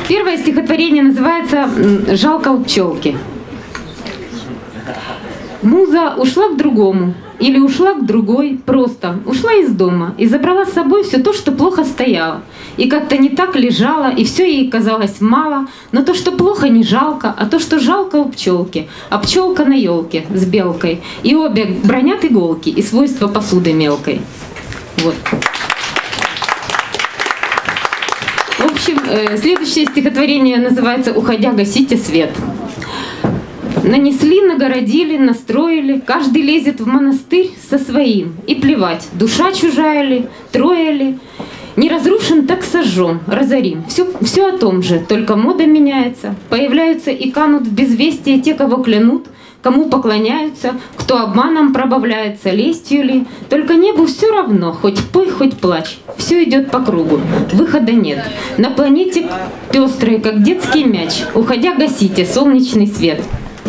Первое стихотворение называется «Жалко у пчелки». Муза ушла к другому, или ушла к другой, просто ушла из дома и забрала с собой все то, что плохо стояло. И как-то не так лежала, и все ей казалось мало, но то, что плохо, не жалко, а то, что жалко у пчелки, а пчелка на елке с белкой, и обе бронят иголки и свойства посуды мелкой. Вот. В общем, следующее стихотворение называется «Уходя, гасите свет». Нанесли, нагородили, настроили, каждый лезет в монастырь со своим. И плевать, душа чужая ли, трое ли. Не разрушен, так сожжем, разорим. Все о том же, только мода меняется. Появляются и канут в безвестие те, кого клянут, кому поклоняются, кто обманом пробавляется, лестью ли. Только небу все равно, хоть пой, хоть плачь. Все идет по кругу, выхода нет. На планете пестрые, как детский мяч. Уходя, гасите солнечный свет.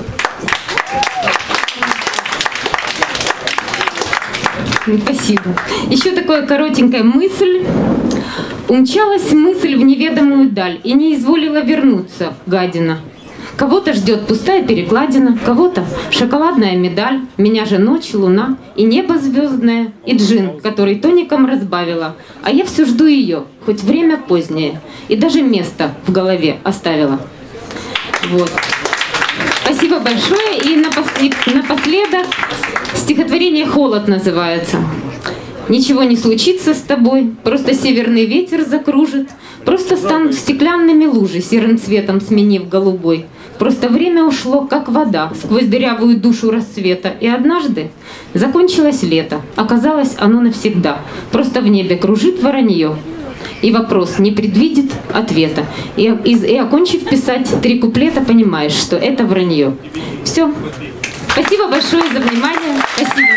Спасибо. Еще такая коротенькая мысль. Умчалась мысль в неведомую даль и не изволила вернуться, гадина. Кого-то ждет пустая перекладина, кого-то шоколадная медаль, меня же ночь, луна и небо звездное, и джин, который тоником разбавила. А я все жду ее, хоть время позднее, и даже место в голове оставила. Вот. Спасибо большое. И напоследок стихотворение «Холод» называется. Ничего не случится с тобой, просто северный ветер закружит, просто станут стеклянными лужи, серым цветом сменив голубой. Просто время ушло, как вода, сквозь дырявую душу рассвета, и однажды закончилось лето, оказалось оно навсегда. Просто в небе кружит воронье, и вопрос не предвидит ответа. И окончив писать 3 куплета, понимаешь, что это вранье. Все. Спасибо большое за внимание. Спасибо.